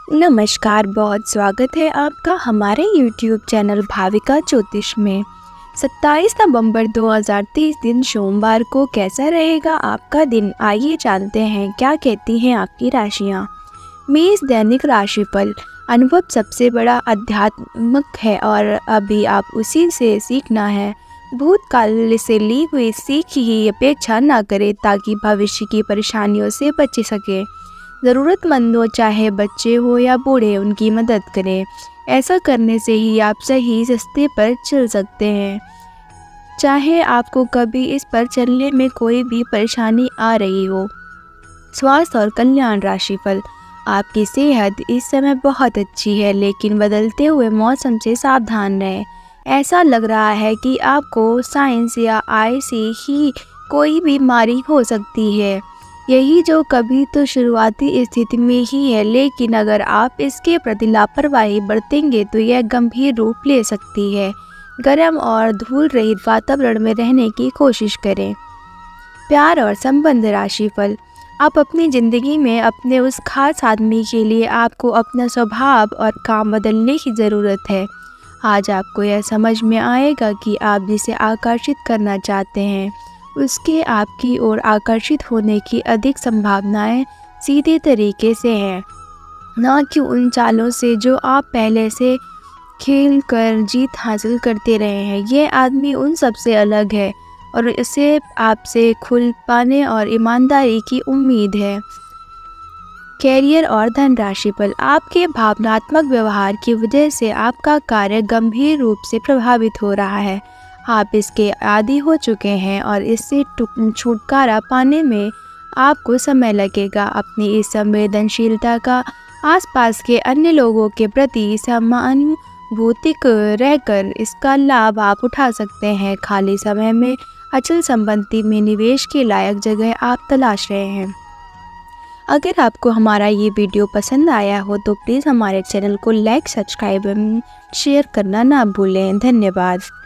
नमस्कार, बहुत स्वागत है आपका हमारे YouTube चैनल भाविका ज्योतिष में। 27 नवंबर 2023 दिन सोमवार को कैसा रहेगा आपका दिन, आइए जानते हैं क्या कहती हैं आपकी राशियाँ। मेष दैनिक राशिफल। अनुभव सबसे बड़ा आध्यात्मिक है और अभी आप उसी से सीखना है। भूतकाल से ली हुई सीख की अपेक्षा न करें ताकि भविष्य की परेशानियों से बच सके। ज़रूरतमंदों चाहे बच्चे हो या बूढ़े उनकी मदद करें। ऐसा करने से ही आप सही रास्ते पर चल सकते हैं। चाहे आपको कभी इस पर चलने में कोई भी परेशानी आ रही हो। स्वास्थ्य और कल्याण राशिफल। आपकी सेहत इस समय बहुत अच्छी है, लेकिन बदलते हुए मौसम से सावधान रहें। ऐसा लग रहा है कि आपको साइंस या आई से ही कोई बीमारी हो सकती है। यही जो कभी तो शुरुआती स्थिति में ही है, लेकिन अगर आप इसके प्रति लापरवाही बरतेंगे तो यह गंभीर रूप ले सकती है। गर्म और धूल रहित वातावरण में रहने की कोशिश करें। प्यार और संबंध राशिफल। आप अपनी ज़िंदगी में अपने उस खास आदमी के लिए आपको अपना स्वभाव और काम बदलने की ज़रूरत है। आज आपको यह समझ में आएगा कि आप जिसे आकर्षित करना चाहते हैं उसके आपकी ओर आकर्षित होने की अधिक संभावनाएं सीधे तरीके से हैं, न कि उन चालों से जो आप पहले से खेल कर जीत हासिल करते रहे हैं। ये आदमी उन सब से अलग है और इसे आपसे खुल पाने और ईमानदारी की उम्मीद है। कैरियर और धन राशिफल। आपके भावनात्मक व्यवहार की वजह से आपका कार्य गंभीर रूप से प्रभावित हो रहा है। आप इसके आदी हो चुके हैं और इससे छुटकारा पाने में आपको समय लगेगा। अपनी इस संवेदनशीलता का आसपास के अन्य लोगों के प्रति समानुभूतिक रहकर इसका लाभ आप उठा सकते हैं। खाली समय में अचल संपत्ति में निवेश के लायक जगह आप तलाश रहे हैं। अगर आपको हमारा ये वीडियो पसंद आया हो तो प्लीज़ हमारे चैनल को लाइक, सब्सक्राइब एवं शेयर करना ना भूलें। धन्यवाद।